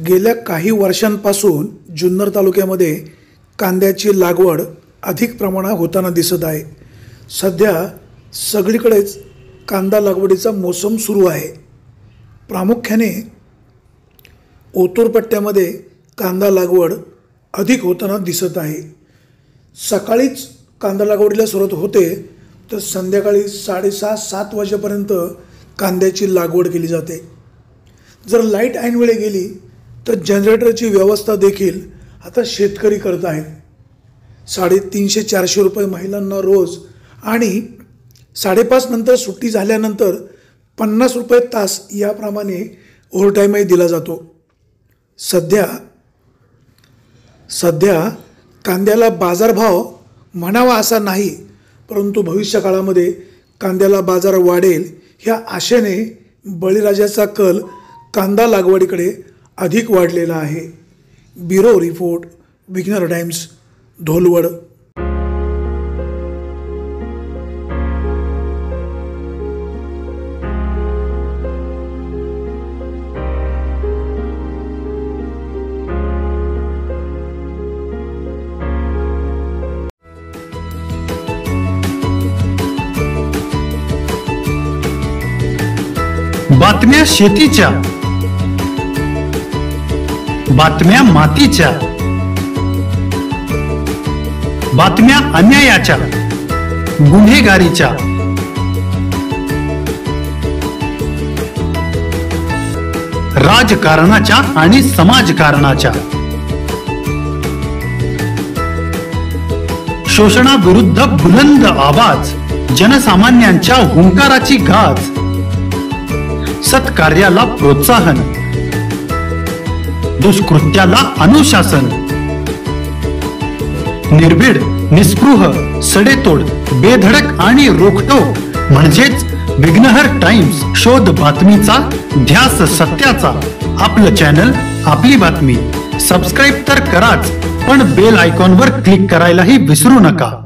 गेल्या काही वर्षांपासून जुन्नर तालुक्यामध्ये कांद्याची लागवड अधिक प्रमाणात होताना दिसत आहे। सध्या सगळीकडेच कांदा लागवडीचा मोसम सुरू आहे। प्रामुख्याने ओतूर पट्ट्यामध्ये कांदा लागवड अधिक होताना दिसत आहे। सकाळीच कांदा लागवडीला सुरुवात होते तर संध्याकाळी 6:30-7 वाजेपर्यंत कांद्याची लागवड केली जाते। जर लाईट ऐन वेळी गेली तर जनरेटरची व्यवस्था देखील आता शेतकरी करत आहेत। 350-400 रुपये महिलांना रोज आणि 5:30 नंतर सुट्टी झाल्यानंतर 50 रुपये तास याप्रमाणे ओव्हरटाईमही दिला जातो। सध्या कांद्याला बाजारभाव म्हणावा असा नाही, परंतु भविष्य काळामध्ये कांद्याला बाजार वाढेल ह्या आशेने बळीराजाचा कल कांदा लागवडीकडे अधिक वाढलेला आहे। Bureau report, Vighnar Times, Dholwad. बातम्या शेतीच्या, बातम्या मातीच्या, बातम्या अन्यायाच्या, गुन्हेगारीच्या, राजकारणाच्या आणि समाजकारणाच्या, शोषणाविरुद्ध बुलंद आवाज, जनसामान्यांच्या हुंकाराची गाज, सत्कार्याला प्रोत्साहन, दुष्कृत्याला अनुशासन, निर्भीड, निस्पृह, सडेतोड, बेधडक आणि रोखटोक म्हणजेच विघ्नहर टाइम्स। शोध बातमीचा, ध्यास सत्याचा। आपलं चॅनल, आपली बातमी। सबस्क्राईब तर कराच, पण बेल आयकॉनवर क्लिक करायलाही विसरू नका।